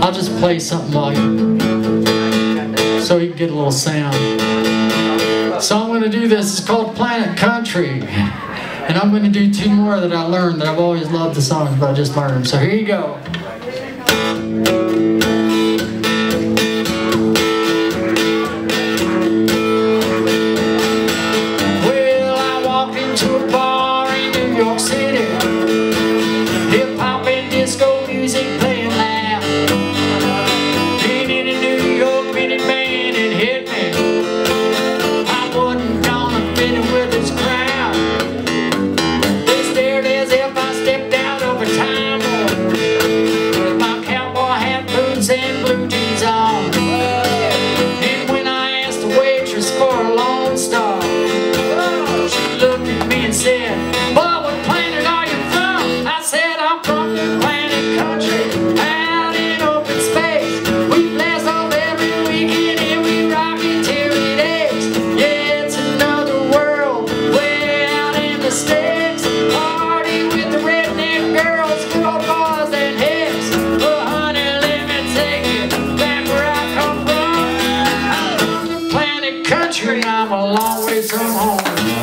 I'll just play something while you, so you can get a little sound. So I'm going to do this. It's called Planet Country. And I'm going to do two more that I learned that I've always loved the songs, but I just learned them. So here you go. Well, I walked into a bar in New York City. Hip-hop and disco music playing loud. Been in a New York minute band and hit me. I wasn't gonna fit in with this crowd. And blue jeans on. And when I asked the waitress for a Lone Star, she looked at me and said, "Boy, what planet are you from?" I said, "I'm from the planet country, out in open space. We blast off every weekend and we rock it till it aches. Yeah, it's another world, way out in the sticks. Party with the redneck girls, girl boys and hips. Oh, honey, I'm a long way from home."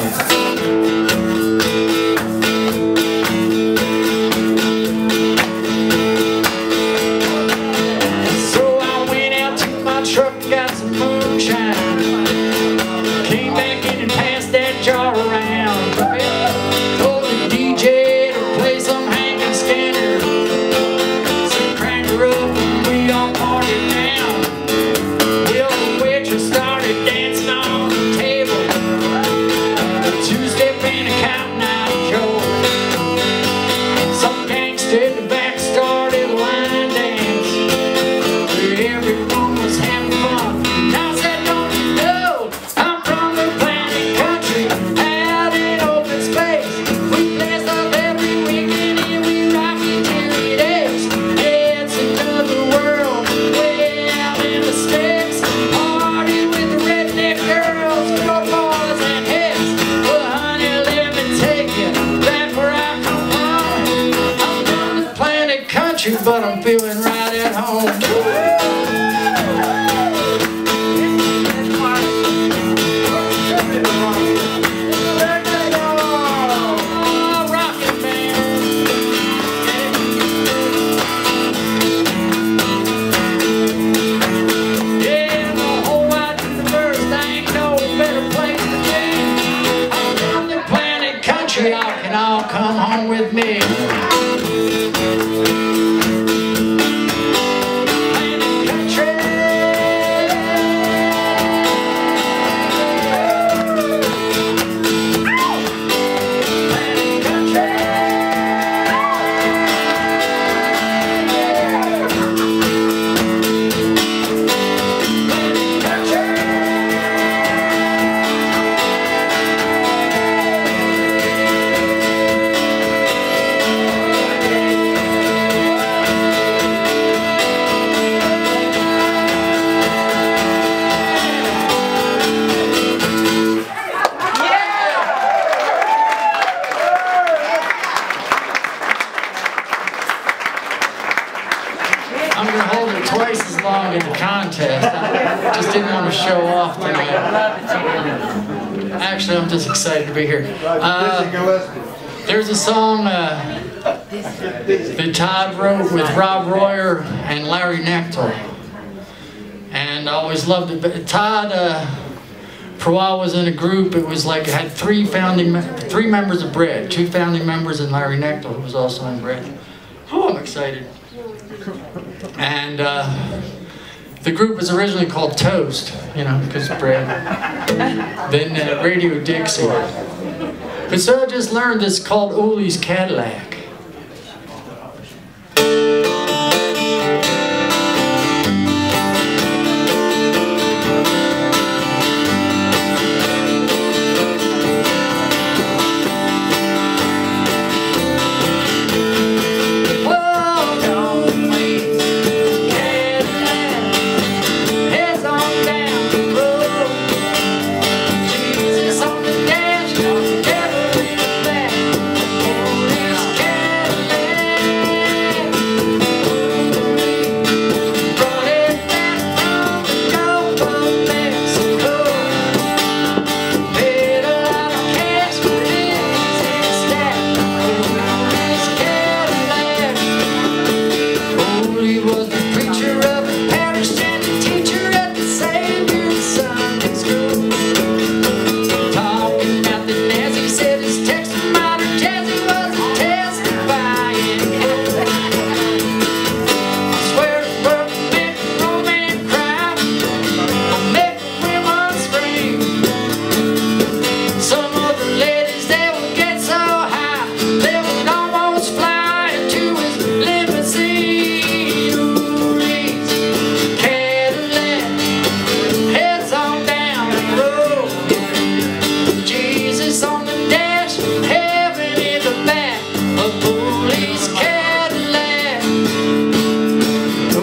So I went out to my truck, got some moonshine, came back in and passed that jar around. Told the DJ to play some Hank and Skinner, so crank her up and we all partied down. Well, the waitress started dancing on the table, two-step and a counting out Joe. Some gangster in the back started a line dance. Everyone was having fun. And I said, "Don't you know, I'm from the planet country, out in open space. We blast up every weekend and we rock it till it aches. Yeah, it's another world, way out in the sticks. Party with the redneck girls, girl boys and hips. Well, honey, let me take you back where I come from. I'm from the planet country, but I'm feeling right at home." Rockin' man. Yeah, the whole wide universe, there ain't no better place to be. I'm from the planet country, y'all can all come home with me. Planet country. Planet country. I'm going to hold it twice as long in the contest. I just didn't want to show off tonight. Actually, I'm just excited to be here. There's a song that Todd wrote with Robb Royer and Larry Knechtel. And I always loved it. But Todd, for a while, was in a group. It was like it had three members of Bread, two founding members, and Larry Knechtel, who was also in Bread. Oh, I'm excited. And the group was originally called Toast, you know, because Bread. Then Radio Dixie. But so I just learned this called Oolie's Cadillac. Jesus on the dash, never in the back.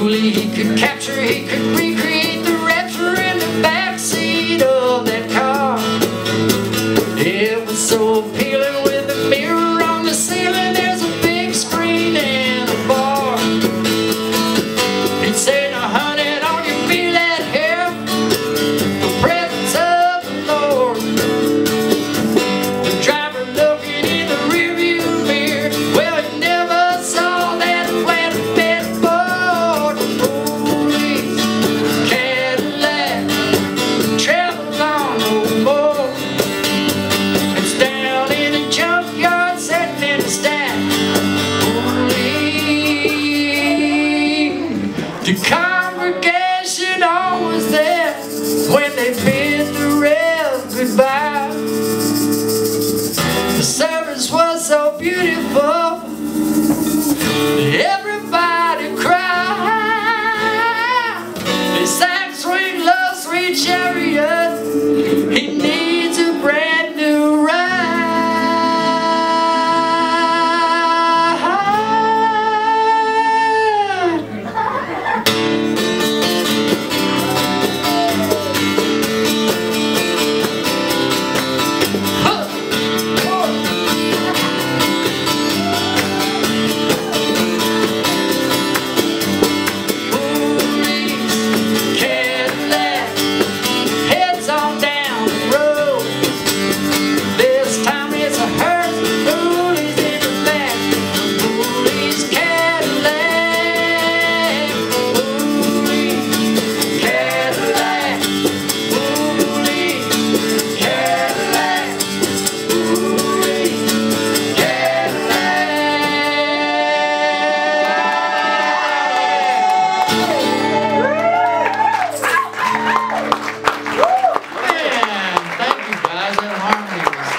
Oolie he could capture, he could recreate the rapture in the backseat of that car. It was so appealing with a mirror on the ceiling. There's a big screen in the bar. He'd say, now honey, don't you feel that here? The presence of the Lord. The driver looking in the rearview mirror. Well, he never saw that flatbed Ford. Oolie, Cadillac, travels on no more. It's down in a junkyard, sitting in the stack. Oolie, the congregation always there when they bid the rev goodbye. The service was so beautiful, everybody cried. They sang sweet love, sweet chariot. He needs a brand new ride. Cadillac, heads on down the road. This time it's a hearse, Oolie's in the back. Oolie's Cadillac, Oolie, Cadillac, Oolie, Cadillac, Oolie, Man, thank you guys. That harmony was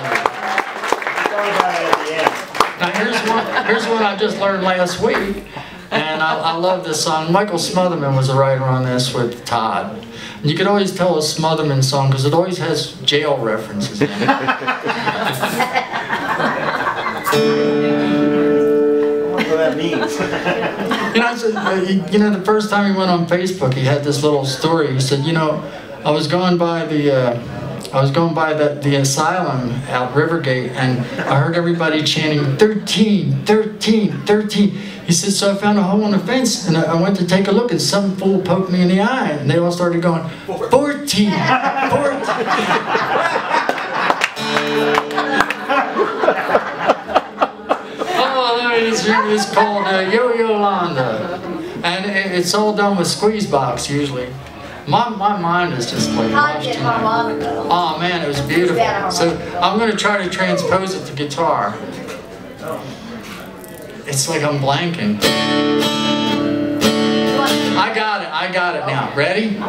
heavenly. Now here's one I just learned last week, and I love this song. Micheal Smotherman was a writer on this with Todd. And you could always tell a Smotherman song because it always has jail references in it. I wonder what that means. You know, the first time he went on Facebook, he had this little story. He said, you know, I was going by the asylum out Rivergate, and I heard everybody chanting 13, 13, 13. He said, so I found a hole in the fence, and I went to take a look, and some fool poked me in the eye, and they all started going 14, 14. It's called Yolanda, and it's all done with squeeze box usually. My mind is just like lost in it. Oh man, it was beautiful. So I'm going to try to transpose it to guitar. It's like I'm blanking. I got it now. Ready?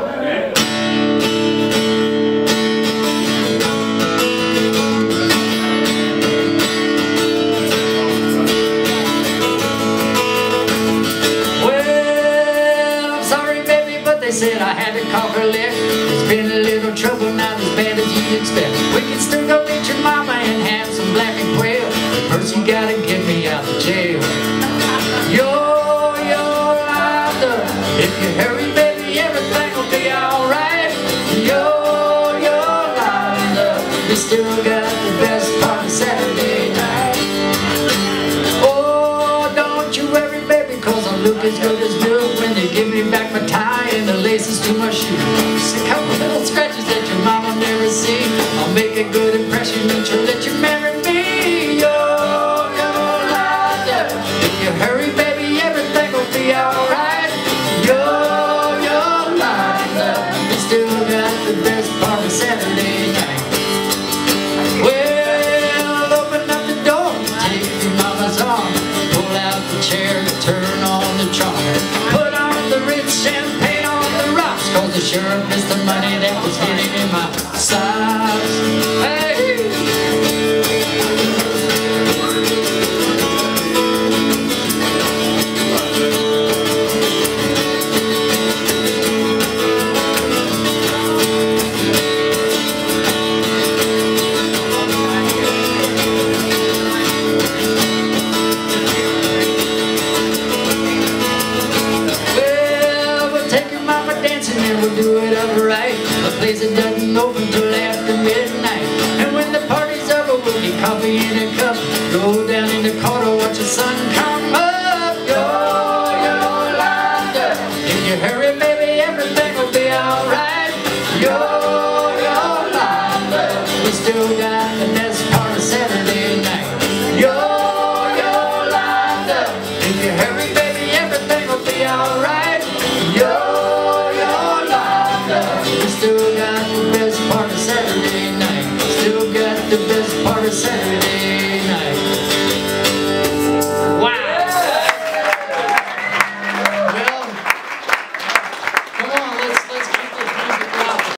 They said I had to call her lick. There's been a little trouble, not as bad as you'd expect. We can still go meet your mama and have some black and quail. First you gotta get me out of jail. Yolanda, if you hurry baby, everything will be alright. Yolanda, we still got the best part of Saturday night. Oh, don't you worry baby, cause I look as good as new when they give me back my tie and the laces to my shoes. A couple little scratches that your mama never see. I'll make a good impression and she'll let you marry me. Yolanda, if you hurry baby, everything will be alright. Yolanda, we still got the best part of Saturday night. Well, open up the door, take your mama's arm, pull out the chair, turn on the charmer, put on the rich champagne on the rocks, cause I sure missed the money that was hitting in my socks. Hey! Well, we'll do it alright. A place that doesn't open till after midnight. And when the party's over, we'll get coffee in a cup. Go down in the corner, watch the sun come up. Yolanda, if you hurry, baby, everything will be alright. Yolanda, we still got the best part of Saturday night. Yolanda, if you hurry, baby, everything will be alright. Yolanda, we still got the best part of Saturday night. Still got the best part of Saturday